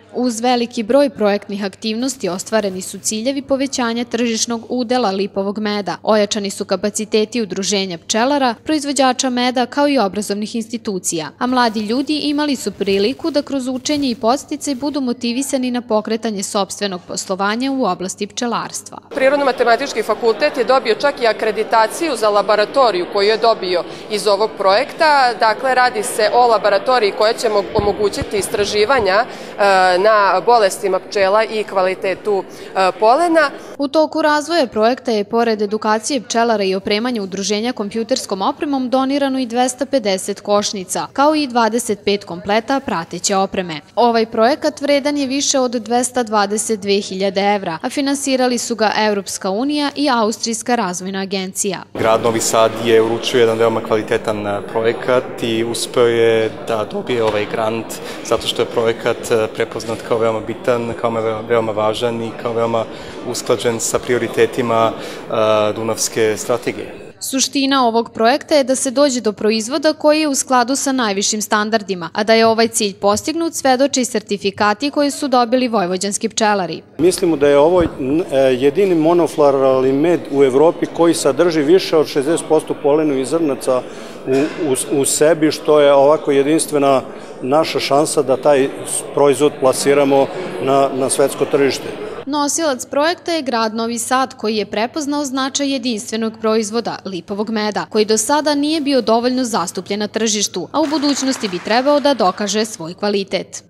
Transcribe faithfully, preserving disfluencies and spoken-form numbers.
Uz veliki broj projektnih aktivnosti ostvareni su ciljevi povećanja tržišnog udela lipovog meda, ojačani su kapaciteti udruženja pčelara, proizvođača meda kao i obrazovnih institucija, a mladi ljudi imali su priliku da kroz učenje i podsticaj budu motivisani na pokretanje sopstvenog poslovanja u oblasti pčelarstva. Prirodno-matematički fakultet je dobio čak i akreditaciju za laboratoriju koju je dobio iz ovog projekta. Dakle, radi se o laboratoriji koja će omogućiti istraživanja na bolestima pčela i kvalitetu polena. U toku razvoja projekta je pored edukacije pčelara i opremanja udruženja kompjuterskom opremom donirano i dvesta pedeset košnica, kao i dvadeset pet kompleta prateće opreme. Ovaj projekat vredan je više od dvesta dvadeset dve hiljade evra, a finansirali su ga Evropska unija i Austrijska razvojna agencija. Grad Novi Sad je uručio jedan veoma kvalitetan projekat i uspeo je da dobije ovaj grant zato što je projekat prepoznat kao veoma bitan, kao veoma važan i kao veoma usklađen sa prioritetima Dunavske strategije. Suština ovog projekta je da se dođe do proizvoda koji je u skladu sa najvišim standardima, a da je ovaj cilj postignut svedoče i sertifikati koje su dobili vojvođanski pčelari. Mislimo da je ovo jedini monofloralni med u Evropi koji sadrži više od šezdeset posto polena i zrnaca u sebi, što je ovako jedinstvena naša šansa da taj proizvod plasiramo na svetsko tržište. Nosilac projekta je grad Novi Sad koji je prepoznao značaj jedinstvenog proizvoda, lipovog meda, koji do sada nije bio dovoljno zastupljen na tržištu, a u budućnosti bi trebao da dokaže svoj kvalitet.